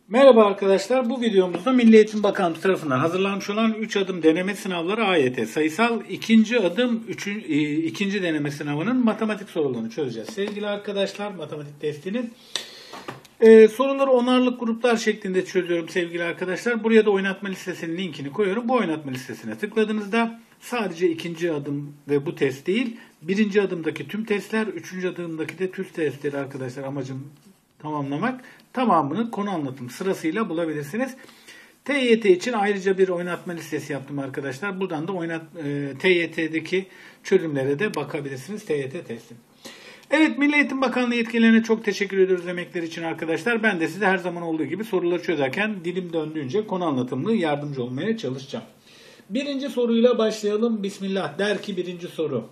Merhaba arkadaşlar, bu videomuzda Milli Eğitim Bakanlığı tarafından hazırlanmış olan 3 adım deneme sınavları AYT sayısal ikinci adım ikinci deneme sınavının matematik sorularını çözeceğiz. Sevgili arkadaşlar, matematik testinin soruları onarlık gruplar şeklinde çözüyorum sevgili arkadaşlar. Buraya da oynatma listesinin linkini koyuyorum. Bu oynatma listesine tıkladığınızda sadece ikinci adım ve bu test değil, birinci adımdaki tüm testler, üçüncü adımdaki de tüm testleri arkadaşlar amacım tamamlamak. Tamamını konu anlatım sırasıyla bulabilirsiniz. TYT için ayrıca bir oynatma listesi yaptım arkadaşlar. Buradan da TYT'deki çözümlere de bakabilirsiniz. TYT testi. Evet, Milli Eğitim Bakanlığı yetkililerine çok teşekkür ediyoruz emekleri için arkadaşlar. Ben de size her zaman olduğu gibi soruları çözerken dilim döndüğünce konu anlatımlı yardımcı olmaya çalışacağım. Birinci soruyla başlayalım. Bismillah. Der ki birinci soru.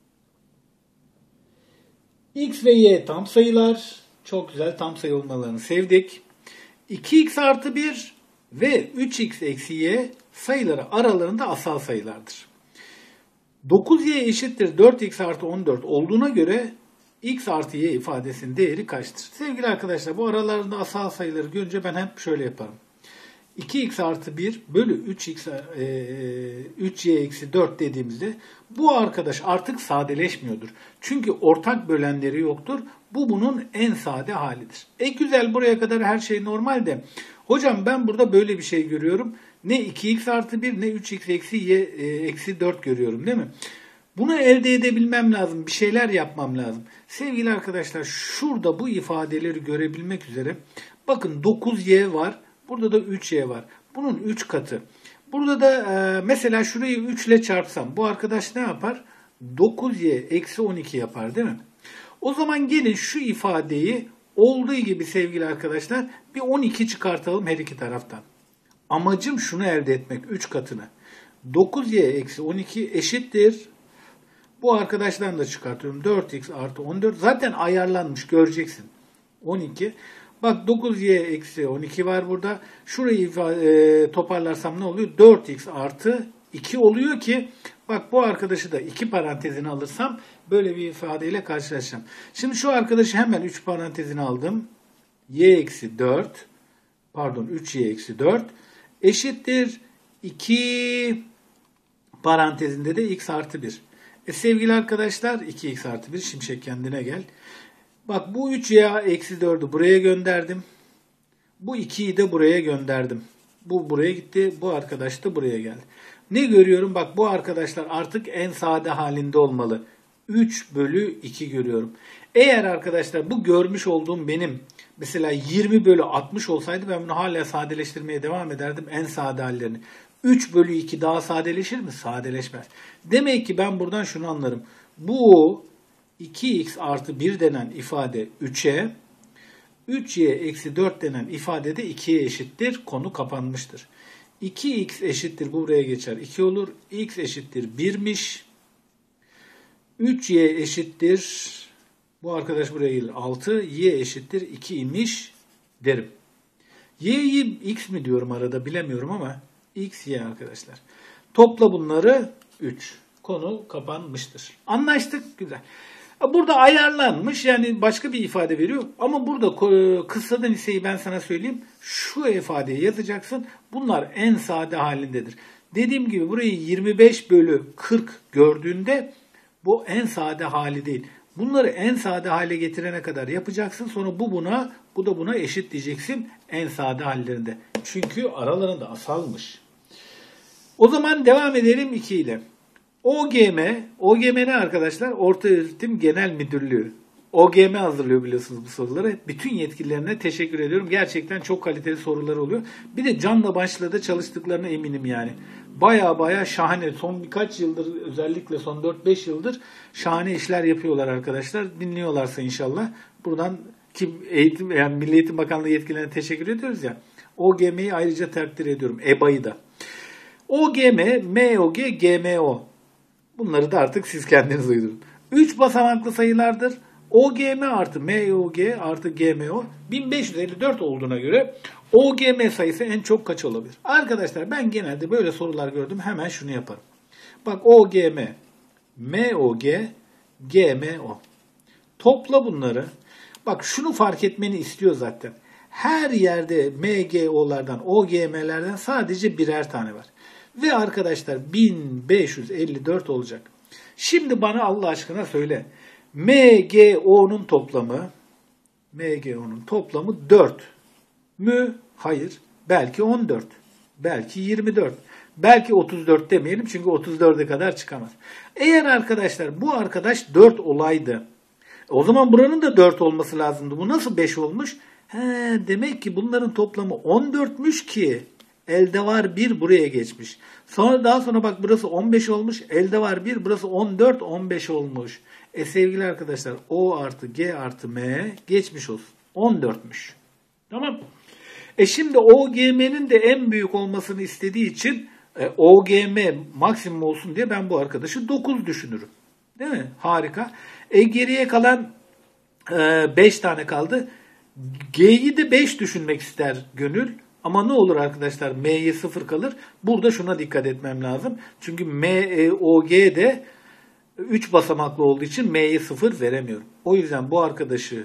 X ve Y tam sayılar. Çok güzel, tam sayı olmalarını sevdik. 2x artı 1 ve 3x eksi y sayıları aralarında asal sayılardır. 9y eşittir 4x artı 14 olduğuna göre x artı y ifadesinin değeri kaçtır? Sevgili arkadaşlar, bu aralarında asal sayıları görünce ben hep şöyle yaparım. 2x artı 1 bölü 3y eksi 4 dediğimizde bu arkadaş artık sadeleşmiyordur. Çünkü ortak bölenleri yoktur. Bu bunun en sade halidir. Güzel, buraya kadar her şey normal de. Hocam ben burada böyle bir şey görüyorum. Ne 2x artı 1 ne 3x eksi y eksi 4 görüyorum, değil mi? Bunu elde edebilmem lazım. Bir şeyler yapmam lazım. Sevgili arkadaşlar, şurada bu ifadeleri görebilmek üzere bakın 9y var. Burada da 3y var. Bunun 3 katı. Burada da mesela şurayı 3 ile çarpsam bu arkadaş ne yapar? 9y eksi 12 yapar, değil mi? O zaman gelin şu ifadeyi olduğu gibi sevgili arkadaşlar bir 12 çıkartalım her iki taraftan. Amacım şunu elde etmek, 3 katını. 9y eksi 12 eşittir. Bu arkadaşlarını da çıkartıyorum. 4x artı 14 zaten ayarlanmış, göreceksin. 12. Bak 9y eksi 12 var burada. Şurayı toparlarsam ne oluyor? 4x artı 2 oluyor ki bak bu arkadaşı da 2 parantezine alırsam böyle bir ifadeyle karşılaşacağım. Şimdi şu arkadaşı hemen 3 parantezine aldım. Y eksi 4 pardon 3y eksi 4 eşittir 2 parantezinde de x artı 1. Sevgili arkadaşlar 2x artı 1, Şimşek kendine gel. Bak bu 3y eksi 4'ü buraya gönderdim. Bu 2'yi de buraya gönderdim. Bu buraya gitti. Bu arkadaş da buraya geldi. Ne görüyorum? Bak bu arkadaşlar artık en sade halinde olmalı. 3 bölü 2 görüyorum. Eğer arkadaşlar bu görmüş olduğum benim mesela 20 bölü 60 olsaydı ben bunu hala sadeleştirmeye devam ederdim en sade hallerini. 3 bölü 2 daha sadeleşir mi? Sadeleşmez. Demek ki ben buradan şunu anlarım. Bu 2x artı 1 denen ifade 3'e, 3y eksi 4 denen ifade de 2'ye eşittir. Konu kapanmıştır. 2x eşittir, buraya geçer 2 olur. X eşittir 1'miş. 3y eşittir, bu arkadaş buraya gelir 6. Y eşittir 2 imiş derim. Y'yi x mi diyorum arada bilemiyorum ama x, y arkadaşlar. Topla bunları 3. Konu kapanmıştır. Anlaştık, güzel. Burada ayarlanmış, yani başka bir ifade veriyor. Ama burada kıssadan liseyi ben sana söyleyeyim. Şu ifadeyi yazacaksın. Bunlar en sade halindedir. Dediğim gibi burayı 25 bölü 40 gördüğünde bu en sade hali değil. Bunları en sade hale getirene kadar yapacaksın. Sonra bu buna, bu da buna eşit diyeceksin en sade hallerinde. Çünkü aralarında asalmış. O zaman devam edelim 2 ile. OGM ne arkadaşlar? Ortaöğretim Genel Müdürlüğü. OGM hazırlıyor biliyorsunuz bu soruları. Bütün yetkililerine teşekkür ediyorum. Gerçekten çok kaliteli sorular oluyor. Bir de canla başla da çalıştıklarına eminim yani. Baya şahane. Son birkaç yıldır, özellikle son 4-5 yıldır şahane işler yapıyorlar arkadaşlar. Dinliyorlarsa inşallah. Buradan eğitim, yani Milli Eğitim Bakanlığı yetkililerine teşekkür ediyoruz ya. OGM'yi ayrıca takdir ediyorum. EBA'yı da. OGM, MOG, GMO. Bunları da artık siz kendiniz uydurun. 3 basamaklı sayılardır. OGM artı MOG artı GMO 1554 olduğuna göre OGM sayısı en çok kaç olabilir? Arkadaşlar ben genelde böyle sorular gördüm. Hemen şunu yaparım. Bak OGM, MOG, GMO. Topla bunları. Bak şunu fark etmeni istiyor zaten. Her yerde MGO'lardan, OGM'lerden sadece birer tane var. Ve arkadaşlar 1554 olacak. Şimdi bana Allah aşkına söyle. MGO'nun toplamı 4 mü? Hayır. Belki 14. Belki 24. Belki 34 demeyelim çünkü 34'e kadar çıkamaz. Eğer arkadaşlar bu arkadaş 4 olaydı. O zaman buranın da 4 olması lazımdı. Bu nasıl 5 olmuş? Demek ki bunların toplamı 14'müş ki elde var 1 buraya geçmiş. Daha sonra bak burası 15 olmuş. Elde var 1 burası 14 15 olmuş. Sevgili arkadaşlar O artı G artı M geçmiş olsun. 14'müş. Tamam. Şimdi OGM'nin de en büyük olmasını istediği için OGM maksimum olsun diye ben bu arkadaşı 9 düşünürüm. Değil mi? Harika. Geriye kalan 5 tane kaldı. G'yi de 5 düşünmek ister gönül. Ama ne olur arkadaşlar M'ye 0 kalır. Burada şuna dikkat etmem lazım. Çünkü OG'de 3 basamaklı olduğu için M'ye 0 veremiyorum. O yüzden bu arkadaşı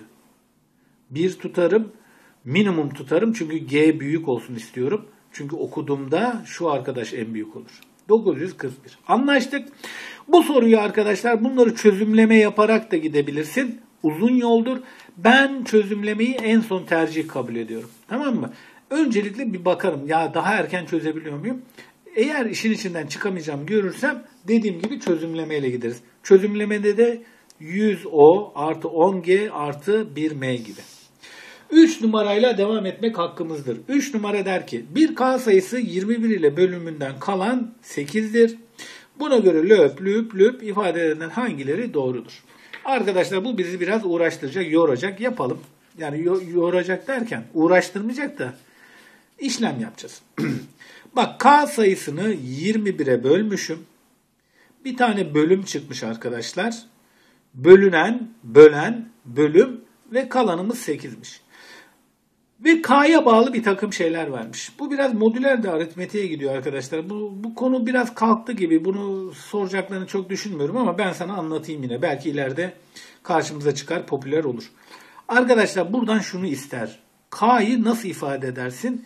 1 tutarım. Minimum tutarım çünkü G büyük olsun istiyorum. Çünkü okuduğumda şu arkadaş en büyük olur. 941. Anlaştık. Bu soruyu arkadaşlar bunları çözümleme yaparak da gidebilirsin. Uzun yoldur. Ben çözümlemeyi en son tercih kabul ediyorum. Tamam mı? Öncelikle bir bakarım. Ya daha erken çözebiliyor muyum? Eğer işin içinden çıkamayacağım görürsem dediğim gibi çözümlemeyle gideriz. Çözümlemede de 100O artı 10G artı 1M gibi. 3 numarayla devam etmek hakkımızdır. 3 numara der ki bir K sayısı 21 ile bölümünden kalan 8'dir. Buna göre löp, lüp, lüp ifadelerinden hangileri doğrudur? Arkadaşlar bu bizi biraz uğraştıracak, yoracak. Yapalım. Yani yoracak derken uğraştırmayacak da işlem yapacağız. Bak K sayısını 21'e bölmüşüm. Bir tane bölüm çıkmış arkadaşlar. Bölen, bölüm ve kalanımız 8'miş. Ve K'ya bağlı bir takım şeyler varmış. Bu biraz modüler de aritmetiğe gidiyor arkadaşlar. Bu konu biraz kalktı gibi. Bunu soracaklarını çok düşünmüyorum ama ben sana anlatayım yine. Belki ileride karşımıza çıkar, popüler olur. Arkadaşlar buradan şunu ister. K'yı nasıl ifade edersin?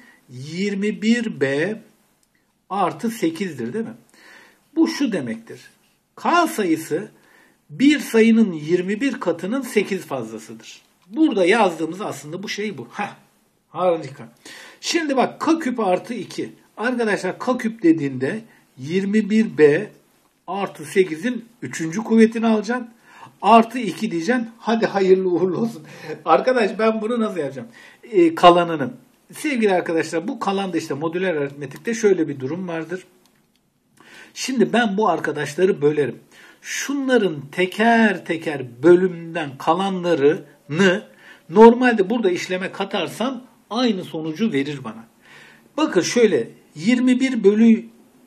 21B artı 8'dir değil mi? Bu şu demektir. K sayısı bir sayının 21 katının 8 fazlasıdır. Burada yazdığımız aslında bu şey bu. Harika. Şimdi bak K küp artı 2. Arkadaşlar K küp dediğinde 21B artı 8'in 3. kuvvetini alacaksın. Artı 2 diyeceksin. Hadi hayırlı uğurlu olsun. Arkadaş ben bunu nasıl yapacağım? Kalanını. Sevgili arkadaşlar bu kalanda işte modüler aritmetikte şöyle bir durum vardır. Şimdi ben bu arkadaşları bölerim. Şunların teker teker bölümden kalanlarını normalde burada işleme katarsam aynı sonucu verir bana. Bakın şöyle 21 bölü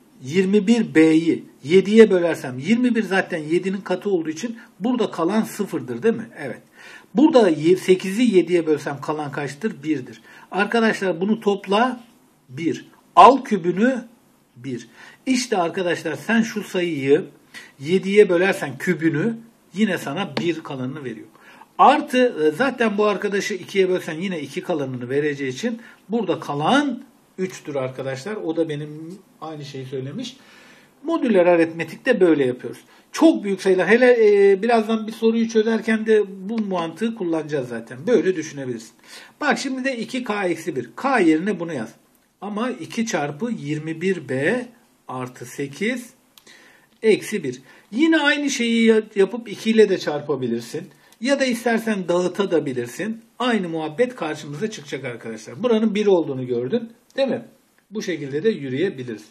21B'yi 7'ye bölersem 21 zaten 7'nin katı olduğu için burada kalan 0'dır değil mi? Evet. Burada 8'i 7'ye bölsem kalan kaçtır? 1'dir. Arkadaşlar bunu topla 1. Al kübünü 1. İşte arkadaşlar sen şu sayıyı 7'ye bölersen kübünü yine sana 1 kalanını veriyor. Artı zaten bu arkadaşı 2'ye bölsen yine 2 kalanını vereceği için burada kalan 3'tür arkadaşlar. O da benim aynı şeyi söylemiş. Modüler aritmetikte böyle yapıyoruz. Çok büyük sayılar. Hele birazdan bir soruyu çözerken de bu mantığı kullanacağız zaten. Böyle düşünebilirsin. Bak şimdi de 2K-1. K yerine bunu yaz. Ama 2 çarpı 21B artı 8 eksi 1. Yine aynı şeyi yapıp 2 ile de çarpabilirsin. Ya da istersen dağıtabilirsin. Aynı muhabbet karşımıza çıkacak arkadaşlar. Buranın 1 olduğunu gördün. Değil mi? Bu şekilde de yürüyebiliriz.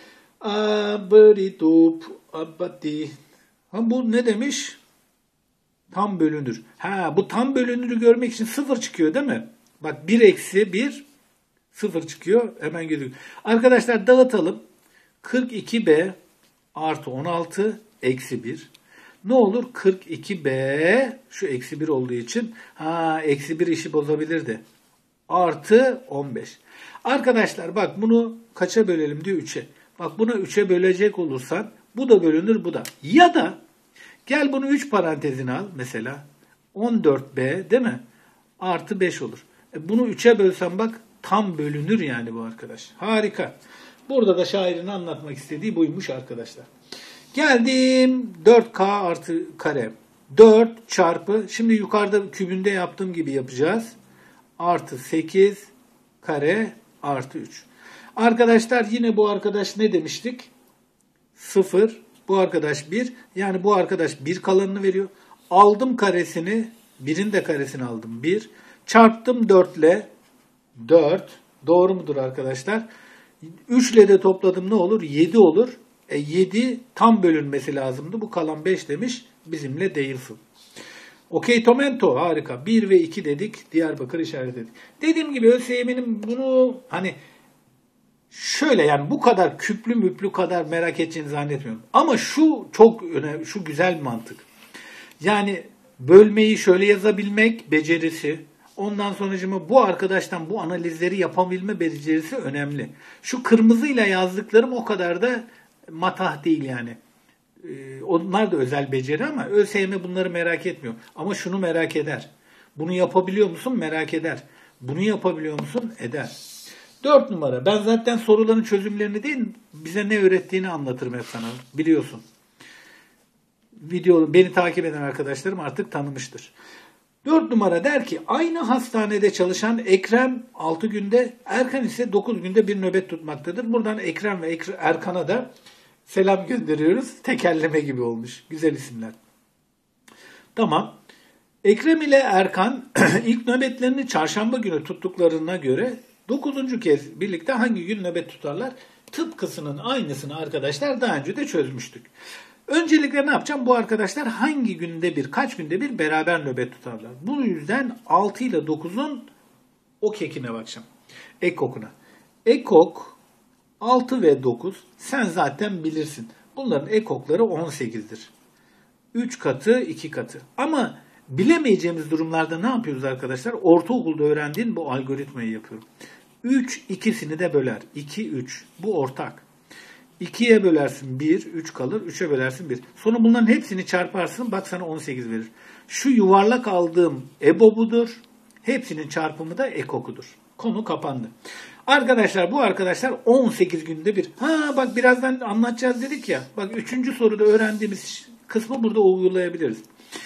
Bu ne demiş? Tam bölünür. Bu tam bölünürü görmek için 0 çıkıyor değil mi? Bak 1 eksi 1 0 çıkıyor. Hemen görüyoruz. Arkadaşlar dağıtalım. 42B artı 16 eksi 1. Ne olur? 42B şu eksi 1 olduğu için eksi 1 işi bozabilirdi. Artı 15. Arkadaşlar bak bunu kaça bölelim diyor 3'e. Bak buna 3'e bölecek olursan bu da bölünür bu da. Ya da gel bunu 3 parantezine al mesela. 14B değil mi? Artı 5 olur. Bunu 3'e bölsem bak tam bölünür yani bu arkadaş. Harika. Burada da şairin anlatmak istediği buymuş arkadaşlar. Geldim 4K artı kare. 4 çarpı, şimdi yukarıda kübünde yaptığım gibi yapacağız. Artı 8 kare artı 3. Arkadaşlar yine bu arkadaş ne demiştik? 0. Bu arkadaş 1. Yani bu arkadaş 1 kalanını veriyor. Aldım karesini. 1'in de karesini aldım. 1. Çarptım 4 ile. 4. Doğru mudur arkadaşlar? 3 ile de topladım ne olur? 7 olur. 7 tam bölünmesi lazımdı. Bu kalan 5 demiş. Bizimle değilsin. Okey Tomento harika. 1 ve 2 dedik. Diyarbakır işaretledik. Dediğim gibi ÖSYM'nin bunu hani şöyle yani bu kadar küplü müplü kadar merak edeceğini zannetmiyorum. Ama şu çok önemli, şu güzel bir mantık. Yani bölmeyi şöyle yazabilmek becerisi. Ondan sonracığıma bu arkadaştan bu analizleri yapabilme becerisi önemli. Şu kırmızıyla yazdıklarım o kadar da matah değil yani. Onlar da özel beceri ama ÖSYM bunları merak etmiyor. Ama şunu merak eder. Bunu yapabiliyor musun? Merak eder. Bunu yapabiliyor musun? Eder. 4 numara. Ben zaten soruların çözümlerini değil, bize ne öğrettiğini anlatırım hep sana. Biliyorsun. Beni takip eden arkadaşlarım artık tanımıştır. 4 numara der ki aynı hastanede çalışan Ekrem 6 günde, Erkan ise 9 günde bir nöbet tutmaktadır. Buradan Ekrem ve Erkan'a da selam gönderiyoruz. Tekerleme gibi olmuş. Güzel isimler. Tamam. Ekrem ile Erkan ilk nöbetlerini çarşamba günü tuttuklarına göre 9. kez birlikte hangi gün nöbet tutarlar? Tıpkısının aynısını arkadaşlar daha önce de çözmüştük. Öncelikle ne yapacağım? Bu arkadaşlar hangi günde bir, kaç günde bir beraber nöbet tutarlar? Bu yüzden 6 ile 9'un ok ekine bakacağım. Ek okuna. Ek ok 6 ve 9 sen zaten bilirsin. Bunların ek okları 18'dir. 3 katı, 2 katı. Ama bilemeyeceğimiz durumlarda ne yapıyoruz arkadaşlar? Ortaokulda öğrendiğin bu algoritmayı yapıyorum. 3 ikisini de böler. 2, 3. Bu ortak. 2'ye bölersin 1, 3 kalır. 3'e bölersin 1. Sonra bunların hepsini çarparsın. Bak sana 18 verir. Şu yuvarlak aldığım EBOB'udur. Hepsinin çarpımı da ekokudur. Konu kapandı. Arkadaşlar bu arkadaşlar 18 günde bir. Ha bak birazdan anlatacağız dedik ya. Bak 3. soruda öğrendiğimiz kısmı burada uygulayabiliriz.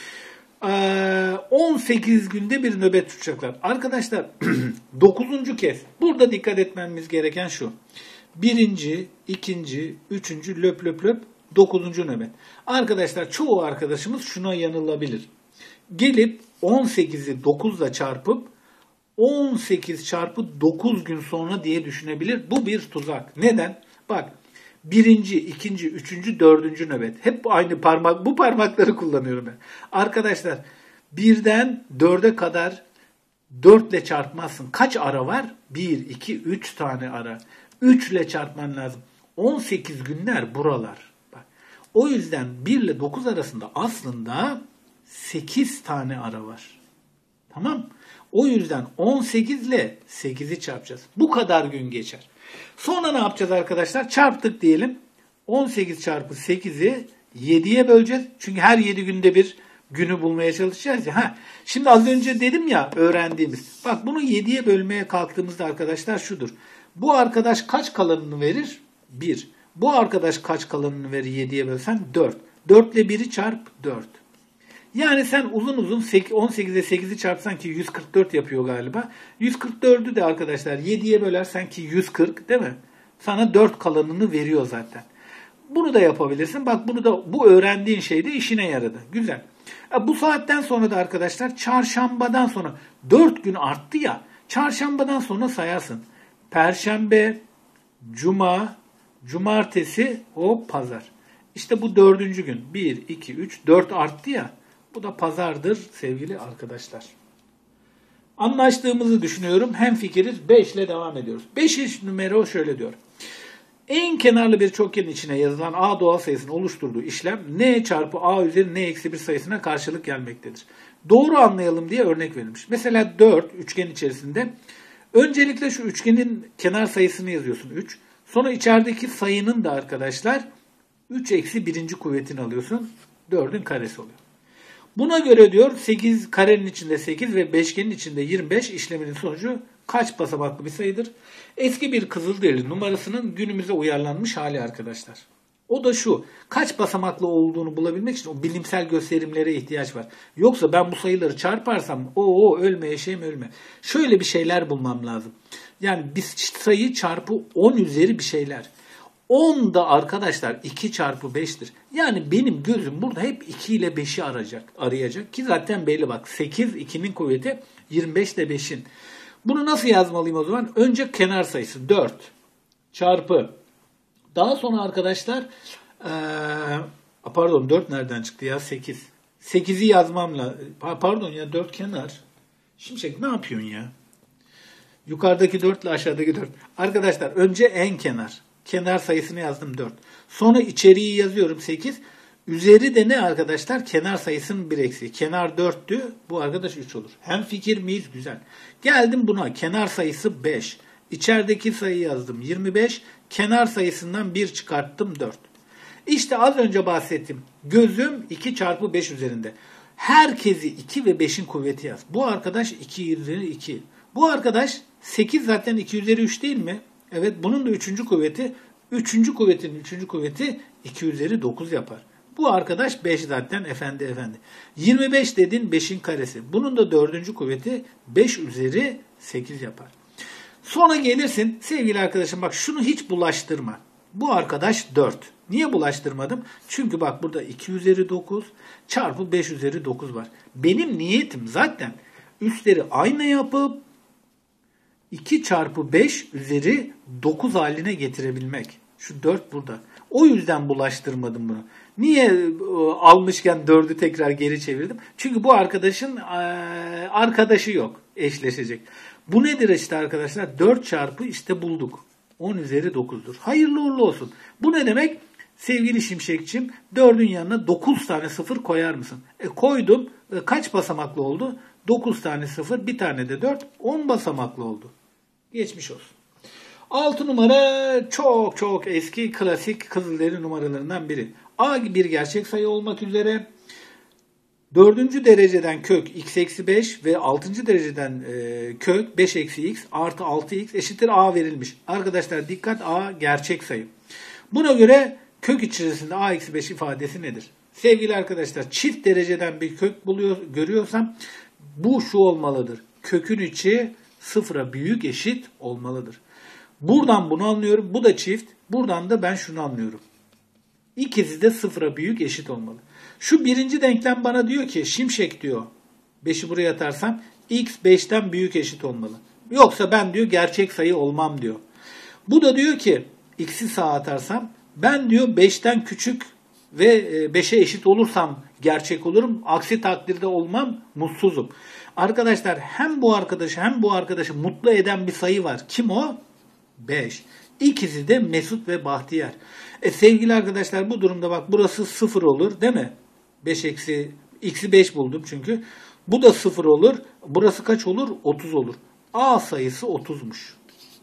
18 günde bir nöbet tutacaklar. Arkadaşlar 9. kez. Burada dikkat etmemiz gereken şu. 1. 2. 3. löp löp löp 9. nöbet. Arkadaşlar çoğu arkadaşımız şuna yanılabilir. Gelip 18'i 9 ile çarpıp 18 çarpı 9 gün sonra diye düşünebilir. Bu bir tuzak. Neden? Bak 1. 2. 3. 4. nöbet. Hep aynı parmak, bu parmakları kullanıyorum ben. Arkadaşlar 1'den 4'e kadar 4 ile çarpmazsın. Kaç ara var? 1, 2, 3 tane ara. 3 ile çarpman lazım. 18 günler buralar. Bak. O yüzden 1 ile 9 arasında aslında 8 tane ara var. Tamam. O yüzden 18 ile 8'i çarpacağız. Bu kadar gün geçer. Sonra ne yapacağız arkadaşlar? Çarptık diyelim. 18 çarpı 8'i 7'ye böleceğiz. Çünkü her 7 günde bir günü bulmaya çalışacağız ya. Şimdi az önce dedim ya öğrendiğimiz. Bak bunu 7'ye bölmeye kalktığımızda arkadaşlar şudur. Bu arkadaş kaç kalanını verir? 1. Bu arkadaş kaç kalanını verir 7'ye bölsen? 4. 4 ile 1'i çarp 4. Yani sen uzun uzun 18'e 8'i çarpsan ki 144 yapıyor galiba. 144'ü de arkadaşlar 7'ye bölersen ki 140 değil mi? Sana 4 kalanını veriyor zaten. Bunu da yapabilirsin. Bak bunu da bu öğrendiğin şey de işine yaradı. Güzel. Bu saatten sonra da arkadaşlar çarşambadan sonra 4 gün arttı ya. Çarşambadan sonra sayarsın. Perşembe, cuma, cumartesi, pazar. İşte bu 4. gün. 1, 2, 3, 4 arttı ya. Bu da pazardır sevgili arkadaşlar. Anlaştığımızı düşünüyorum. Hemfikiriz. 5 ile devam ediyoruz. 5. numara şöyle diyor. En kenarlı bir çokgenin içine yazılan A doğal sayısının oluşturduğu işlem n çarpı A üzeri n eksi 1 sayısına karşılık gelmektedir. Doğru anlayalım diye örnek verilmiş. Mesela 4 üçgen içerisinde öncelikle şu üçgenin kenar sayısını yazıyorsun 3. Sonra içerideki sayının da arkadaşlar 3 eksi 1. kuvvetini alıyorsun. 4'ün karesi oluyor. Buna göre diyor 8 karenin içinde 8 ve beşgenin içinde 25 işleminin sonucu kaç basamaklı bir sayıdır? Eski bir Kızılderili numarasının günümüze uyarlanmış hali arkadaşlar. O da şu, kaç basamaklı olduğunu bulabilmek için o bilimsel gösterimlere ihtiyaç var. Yoksa ben bu sayıları çarparsam ölme eşeğim ölme. Şöyle bir şeyler bulmam lazım. Yani bir sayı çarpı 10 üzeri bir şeyler. 10 da arkadaşlar 2 çarpı 5'tir. Yani benim gözüm burada hep 2 ile 5'i arayacak. Ki zaten belli bak 8 2'nin kuvveti 25 de 5'in. Bunu nasıl yazmalıyım o zaman? Önce kenar sayısı 4 çarpı. Daha sonra arkadaşlar pardon 4 nereden çıktı ya 8. 8'i yazmamla pardon ya 4 kenar. Şimşek ne yapıyorsun ya? Yukarıdaki 4 ile aşağıdaki 4. Arkadaşlar önce en kenar. Kenar sayısını yazdım 4. Sonra içeriği yazıyorum 8. Üzeri de ne arkadaşlar? Kenar sayısının bir eksiği. Kenar 4'tü. Bu arkadaş 3 olur. Hem fikir miyiz? Güzel. Geldim buna. Kenar sayısı 5. İçerideki sayıyı yazdım 25. Kenar sayısından 1 çıkarttım 4. İşte az önce bahsettim. Gözüm 2 çarpı 5 üzerinde. Herkesi 2 ve 5'in kuvveti yaz. Bu arkadaş 2 üzeri 2. Bu arkadaş 8 zaten 2 üzeri 3 değil mi? Evet bunun da 3. kuvveti. 3. kuvvetinin 3. kuvveti 2 üzeri 9 yapar. Bu arkadaş 5 zaten efendi. 25 dedin 5'in karesi. Bunun da 4. kuvveti 5 üzeri 8 yapar. Sonra gelirsin sevgili arkadaşım bak şunu hiç bulaştırma. Bu arkadaş 4. Niye bulaştırmadım? Çünkü bak burada 2 üzeri 9 çarpı 5 üzeri 9 var. Benim niyetim zaten üstleri aynı yapıp 2 çarpı 5 üzeri 9 haline getirebilmek. Şu 4 burada. O yüzden bulaştırmadım bunu. Niye almışken 4'ü tekrar geri çevirdim? Çünkü bu arkadaşın arkadaşı yok eşleşecek. Bu nedir işte arkadaşlar? 4 çarpı işte bulduk. 10 üzeri 9'dur. Hayırlı uğurlu olsun. Bu ne demek? Sevgili Şimşekçim 4'ün yanına 9 tane sıfır koyar mısın? Koydum. Kaç basamaklı oldu? 9 tane sıfır, bir tane de 4. 10 basamaklı oldu. Geçmiş olsun. 6 numara çok eski klasik Kızılderili numaralarından biri. A bir gerçek sayı olmak üzere 4. dereceden kök x eksi 5 ve 6. dereceden kök 5 eksi x artı 6x eşittir a verilmiş. Arkadaşlar dikkat a gerçek sayı. Buna göre kök içerisinde a eksi 5 ifadesi nedir? Sevgili arkadaşlar çift dereceden bir kök görüyorsam bu şu olmalıdır. Kökün içi sıfıra büyük eşit olmalıdır. Buradan bunu anlıyorum. Bu da çift. Buradan da ben şunu anlıyorum. İkisi de sıfıra büyük eşit olmalı. Şu birinci denklem bana diyor ki Şimşek diyor 5'i buraya atarsam x 5'ten büyük eşit olmalı. Yoksa ben diyor gerçek sayı olmam diyor. Bu da diyor ki x'i sağa atarsam ben diyor 5'ten küçük ve 5'e eşit olursam gerçek olurum. Aksi takdirde olmam, mutsuzum. Arkadaşlar hem bu arkadaşı hem bu arkadaşı mutlu eden bir sayı var. Kim o? 5. İkisi de Mesut ve Bahtiyar. Sevgili arkadaşlar bu durumda bak burası 0 olur değil mi? 5 eksi x'i 5 buldum çünkü. Bu da 0 olur. Burası kaç olur? 30 olur. A sayısı 30'muş.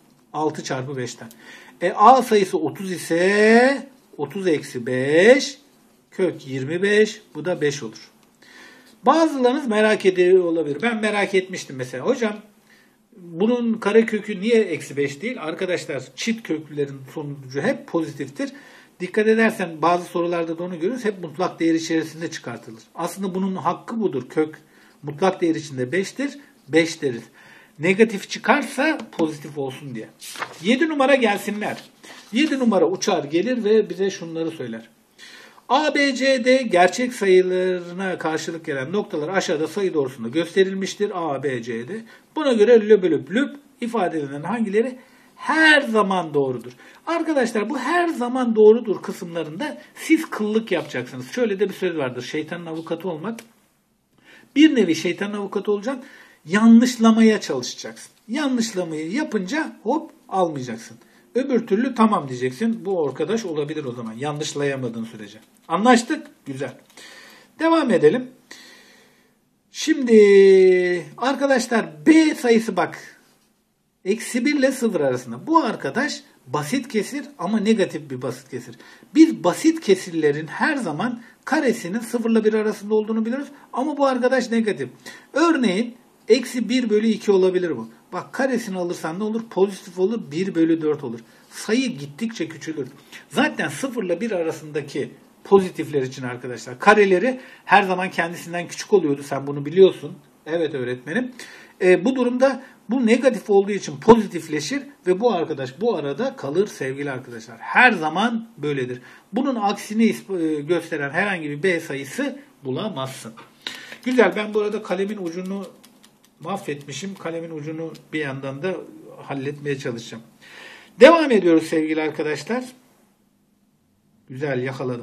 6 çarpı 5'ten. A sayısı 30 ise 30 eksi 5 kök 25. Bu da 5 olur. Bazılarınız merak ediyor olabilir. Ben merak etmiştim mesela. Hocam bunun karekökü niye eksi 5 değil? Arkadaşlar çift köklülerin sonucu hep pozitiftir. Dikkat edersen bazı sorularda da onu görürüz. Hep mutlak değer içerisinde çıkartılır. Aslında bunun hakkı budur. Kök mutlak değer içinde 5'tir. 5 deriz. Negatif çıkarsa pozitif olsun diye. 7 numara gelsinler. 7 numara uçar gelir ve bize şunları söyler. A, B, C, D gerçek sayılarına karşılık gelen noktalar aşağıda sayı doğrusunda gösterilmiştir. A, B, C, D. Buna göre löp ifade edilen hangileri her zaman doğrudur. Arkadaşlar bu her zaman doğrudur kısımlarında siz kıllık yapacaksınız. Şöyle de bir söz vardır. Şeytanın avukatı olmak. Bir nevi şeytanın avukatı olacaksın. Yanlışlamaya çalışacaksın. Yanlışlamayı yapınca hop almayacaksın. Öbür türlü tamam diyeceksin. Bu arkadaş olabilir o zaman. Yanlışlayamadığın sürece. Anlaştık? Güzel. Devam edelim. Şimdi arkadaşlar B sayısı bak. Eksi 1 ile 0 arasında. Bu arkadaş basit kesir ama negatif bir basit kesir. Biz basit kesirlerin her zaman karesinin 0 ile 1 arasında olduğunu biliyoruz. Ama bu arkadaş negatif. Örneğin eksi 1 bölü 2 olabilir bu. Bak karesini alırsan ne olur? Pozitif olur. 1 bölü 4 olur. Sayı gittikçe küçülür. Zaten 0 ile 1 arasındaki pozitifler için arkadaşlar kareleri her zaman kendisinden küçük oluyordu. Sen bunu biliyorsun. Evet öğretmenim. Bu durumda bu negatif olduğu için pozitifleşir ve bu arkadaş bu arada kalır sevgili arkadaşlar. Her zaman böyledir. Bunun aksini gösteren herhangi bir B sayısı bulamazsın. Güzel, ben bu arada kalemin ucunu mahvetmişim. Kalemin ucunu bir yandan da halletmeye çalışacağım. Devam ediyoruz sevgili arkadaşlar. Güzel, yakaladım.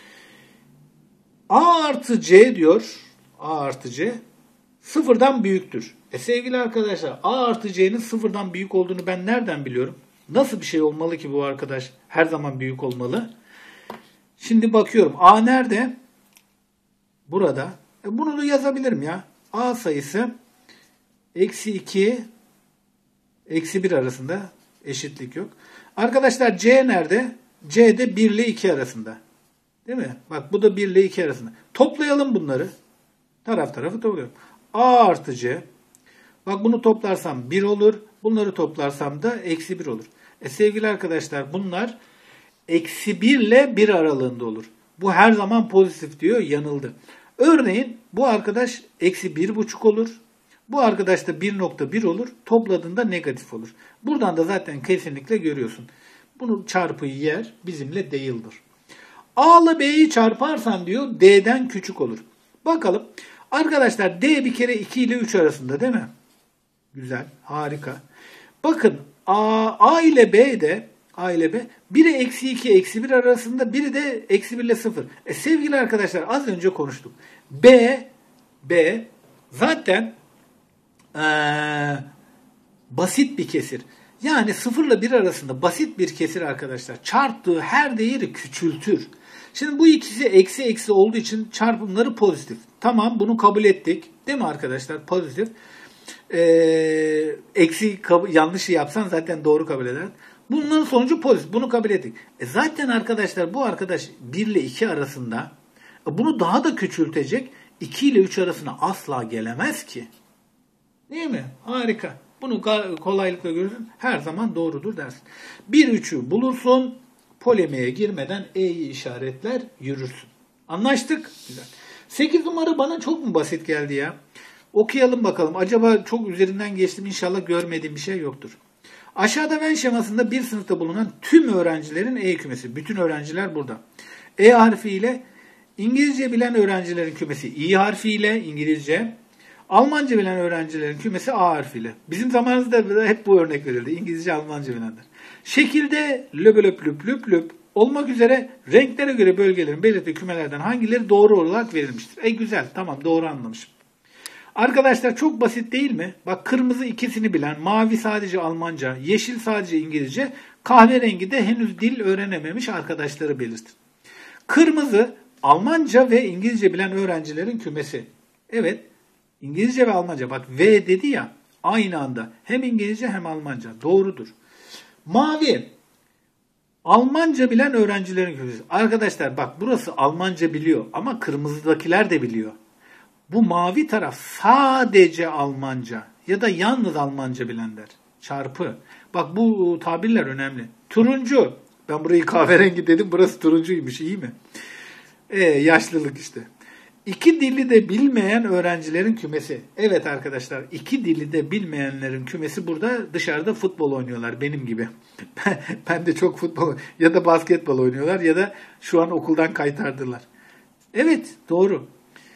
A artı C diyor. A artı C sıfırdan büyüktür. Sevgili arkadaşlar, A artı C'nin sıfırdan büyük olduğunu ben nereden biliyorum? Nasıl bir şey olmalı ki bu arkadaş her zaman büyük olmalı? Şimdi bakıyorum. A nerede? Burada. Bunu da yazabilirim ya. A sayısı eksi 2 eksi 1 arasında, eşitlik yok. Arkadaşlar C nerede? C de 1 ile 2 arasında. Değil mi? Bak bu da 1 ile 2 arasında. Toplayalım bunları. Taraf tarafı topluyorum. A artı C. Bak bunu toplarsam 1 olur. Bunları toplarsam da eksi 1 olur. Sevgili arkadaşlar, bunlar eksi 1 ile 1 aralığında olur. Bu her zaman pozitif diyor. Yanıldı. Örneğin bu arkadaş eksi 1,5 olur. Bu arkadaş da 1,1 olur. Topladığında negatif olur. Buradan da zaten kesinlikle görüyorsun. Bunu çarpıyı yer bizimle değildir. A ile B'yi çarparsan diyor D'den küçük olur. Bakalım. Arkadaşlar D bir kere 2 ile 3 arasında değil mi? Güzel. Harika. Bakın A ile B de biri eksi 2 eksi 1 arasında, biri de eksi 1 ile 0. Sevgili arkadaşlar, az önce konuştuk. B zaten basit bir kesir. Yani 0 ile 1 arasında basit bir kesir arkadaşlar. Çarptığı her değeri küçültür. Şimdi bu ikisi eksi eksi olduğu için çarpımları pozitif. Tamam, bunu kabul ettik. Değil mi arkadaşlar? Pozitif. Yanlışı yapsan zaten doğru kabul eder. Bunların sonucu pozitif. Bunu kabul ettik. Zaten arkadaşlar bu arkadaş 1 ile 2 arasında, bunu daha da küçültecek. 2 ile 3 arasına asla gelemez ki. Değil mi? Harika. Bunu kolaylıkla görürsün. Her zaman doğrudur dersin. 1-3'ü bulursun. Polemiğe girmeden E'yi işaretler, yürürsün. Anlaştık? Güzel. 8 numara bana çok mu basit geldi ya? Okuyalım bakalım. Acaba çok üzerinden geçtim. İnşallah görmediğim bir şey yoktur. Aşağıda Venn şemasında bir sınıfta bulunan tüm öğrencilerin E kümesi. Bütün öğrenciler burada. E harfiyle İngilizce bilen öğrencilerin kümesi İ harfiyle İngilizce. Almanca bilen öğrencilerin kümesi A harfiyle. Bizim zamanımızda hep bu örnek verildi. İngilizce, Almanca bilenler. Şekilde löp löp löp löp olmak üzere renklere göre bölgelerin belirttiği kümelerden hangileri doğru olarak verilmiştir? Güzel, tamam, doğru anlamışım. Arkadaşlar çok basit değil mi? Bak, kırmızı ikisini bilen, mavi sadece Almanca, yeşil sadece İngilizce, kahverengi de henüz dil öğrenememiş arkadaşları belirtir. Kırmızı Almanca ve İngilizce bilen öğrencilerin kümesi. Evet, İngilizce ve Almanca. Bak V dedi ya, aynı anda hem İngilizce hem Almanca. Doğrudur. Mavi Almanca bilen öğrencilerin kümesi. Arkadaşlar bak, burası Almanca biliyor ama kırmızıdakiler de biliyor. Bu mavi taraf sadece Almanca ya da yalnız Almanca bilenler. Çarpı. Bak bu tabirler önemli. Turuncu. Ben burayı kahverengi dedim. Burası turuncuymuş. İyi mi? Yaşlılık işte. İki dili de bilmeyen öğrencilerin kümesi. Evet arkadaşlar, iki dili de bilmeyenlerin kümesi burada dışarıda futbol oynuyorlar benim gibi. Ben de çok futbol ya da basketbol oynuyorlar ya da şu an okuldan kaytardılar. Evet, doğru.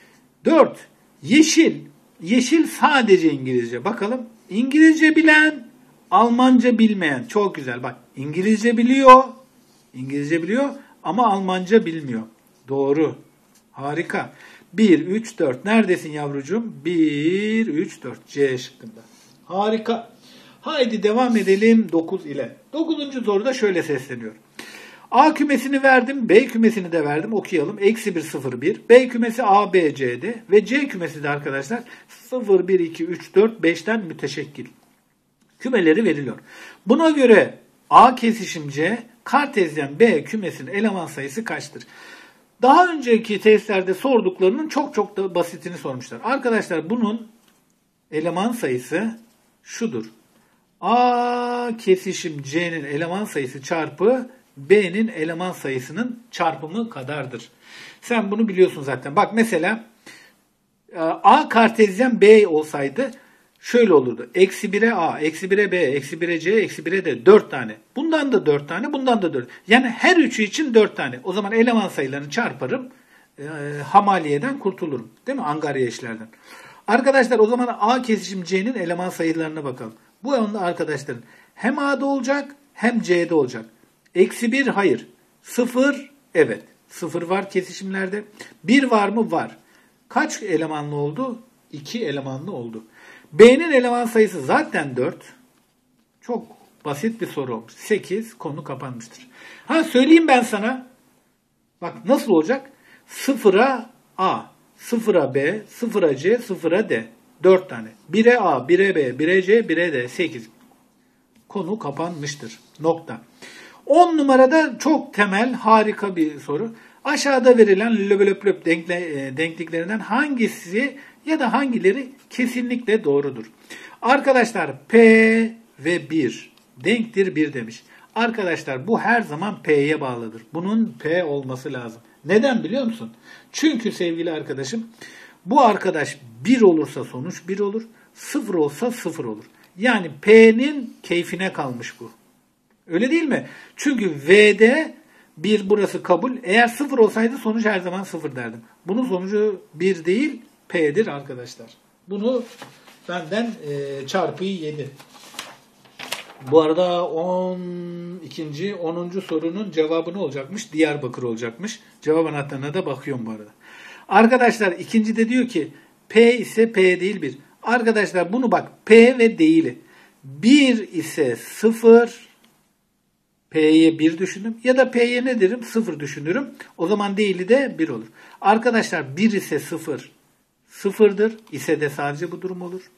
4. Yeşil. Yeşil sadece İngilizce. Bakalım. İngilizce bilen, Almanca bilmeyen. Çok güzel. Bak, İngilizce biliyor. İngilizce biliyor ama Almanca bilmiyor. Doğru. Harika. 1, 3, 4. Neredesin yavrucuğum? 1, 3, 4. C şıkkında. Harika. Haydi devam edelim 9 ile. 9. soruda şöyle sesleniyor. A kümesini verdim. B kümesini de verdim. Okuyalım. Eksi 1, 0, 1. B kümesi A, B, C'de. Ve C kümesi de arkadaşlar 0, 1, 2, 3, 4, 5'ten müteşekkil. kümeleri veriliyor. Buna göre A kesişim C, kartezyen B kümesinin eleman sayısı kaçtır? Daha önceki testlerde sorduklarının çok çok da basitini sormuşlar. Arkadaşlar bunun eleman sayısı şudur. A kesişim C'nin eleman sayısı çarpı B'nin eleman sayısının çarpımı kadardır. Sen bunu biliyorsun zaten. Bak mesela A kartezyen B olsaydı şöyle olurdu. Eksi 1'e A, eksi 1'e B, eksi 1'e C, eksi 1'e D 4 tane. Bundan da 4 tane, bundan da 4. Yani her üçü için 4 tane. O zaman eleman sayılarını çarparım. Hamaliyeden kurtulurum. Değil mi? Angarya işlerden. Arkadaşlar o zaman A kesişim C'nin eleman sayılarına bakalım. Bu yönde arkadaşların hem A'da olacak hem C'de olacak. Eksi 1 hayır. 0 evet. 0 var kesişimlerde. 1 var mı? Var. Kaç elemanlı oldu? 2 elemanlı oldu. B'nin eleman sayısı zaten 4. Çok basit bir soru olmuş. 8 konu kapanmıştır. Ha söyleyeyim ben sana. Bak nasıl olacak? 0'a A, 0'a B, 0'a C, 0'a D. 4 tane. 1'e A, 1'e B, 1'e C, 1'e D. 8. Konu kapanmıştır. Nokta. 10 numarada çok temel, harika bir soru. Aşağıda verilen löp denkliklerinden hangisi ya da hangileri kesinlikle doğrudur? Arkadaşlar P ve 1 denktir 1 demiş. Arkadaşlar bu her zaman P'ye bağlıdır. Bunun P olması lazım. Neden biliyor musun? Çünkü sevgili arkadaşım bu arkadaş 1 olursa sonuç 1 olur. 0 olsa 0 olur. Yani P'nin keyfine kalmış bu. Öyle değil mi? Çünkü V'de 1 burası kabul. Eğer 0 olsaydı sonuç her zaman 0 derdim. Bunun sonucu 1 değil P'dir arkadaşlar. Bunu benden çarpıyı yedi. Bu arada 10. sorunun cevabı ne olacakmış? Diyarbakır olacakmış. Cevap anahtarına da bakıyorum bu arada. Arkadaşlar ikinci de diyor ki P ise P değil 1. Arkadaşlar bunu bak P ve değili. 1 ise 0. P'ye 1 düşünürüm. Ya da P'ye ne derim? 0 düşünürüm. O zaman değili de 1 olur. Arkadaşlar 1 ise 0. 0'dır. İse de sadece bu durum olur.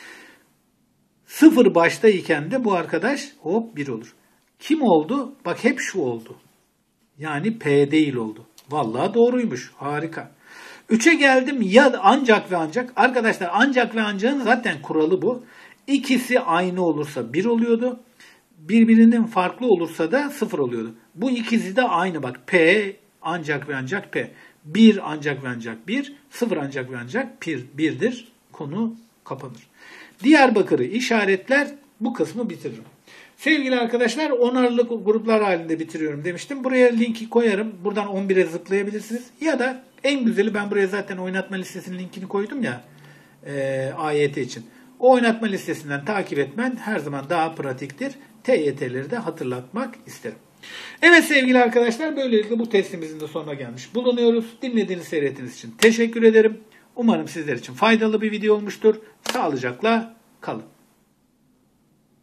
0 başta iken de bu arkadaş hop 1 olur. Kim oldu? Bak hep şu oldu. Yani P değil oldu. Vallahi doğruymuş. Harika. 3'e geldim ya ancak ve ancak. Arkadaşlar ancak ve ancakın zaten kuralı bu. İkisi aynı olursa 1 oluyordu. Birbirinin farklı olursa da 0 oluyordu. Bu ikisi de aynı bak. P ancak ve ancak P. 1 ancak ve ancak 1. 0 ancak ve ancak 1'dir. Konu kapanır. Diyarbakır'ı işaretler bu kısmı bitiririm. Sevgili arkadaşlar 10'arlı gruplar halinde bitiriyorum demiştim. Buraya linki koyarım. Buradan 11'e zıplayabilirsiniz. Ya da en güzeli ben buraya zaten oynatma listesinin linkini koydum ya AYT için. O oynatma listesinden takip etmen her zaman daha pratiktir. TYT'leri de hatırlatmak isterim. Evet sevgili arkadaşlar böylelikle bu testimizin de sonuna gelmiş bulunuyoruz. Dinlediğiniz seyrettiğiniz için teşekkür ederim. Umarım sizler için faydalı bir video olmuştur. Sağlıcakla kalın.